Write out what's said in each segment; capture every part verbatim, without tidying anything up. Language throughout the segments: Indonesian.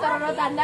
taruh tanda.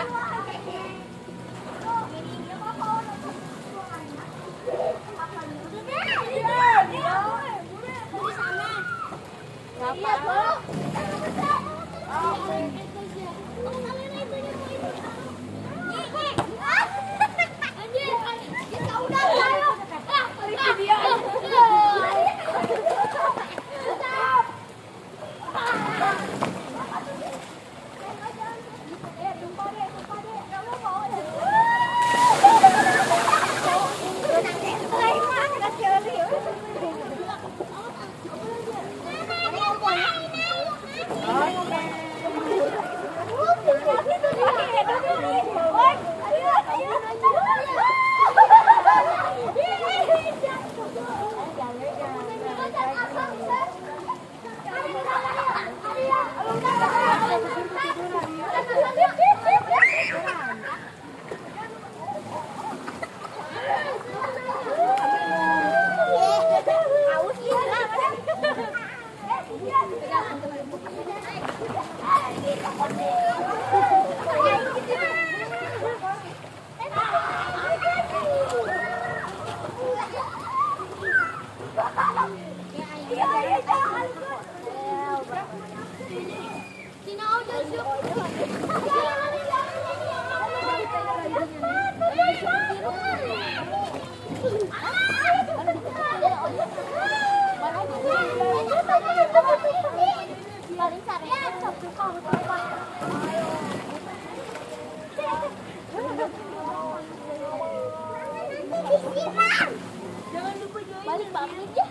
Balik balik ya.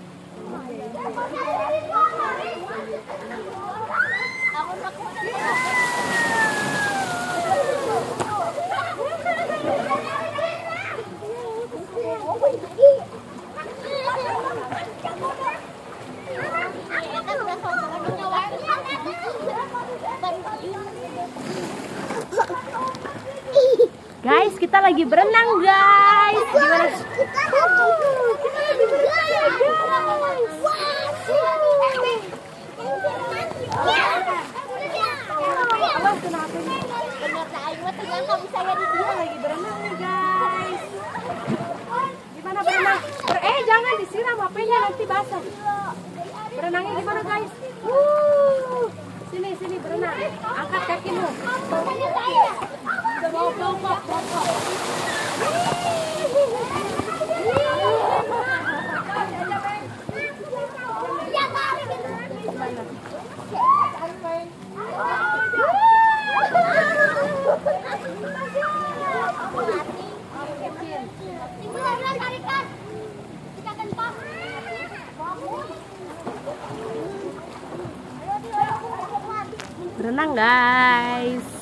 Aku takut. Guys, kita lagi berenang, guys. Gimana? Kita lagi berenang, guys. Awas kenapa nih? Bener tak aing mah tegang kamu saya di dia lagi berenang nih, guys. Gimana berenang? Eh, jangan disiram H P-nya nanti basah. Berenangnya gimana, guys? Wuh. Sini, sini berenang. Angkat kakimu. Bawa, bawa, bawa, bawa. Berenang, guys.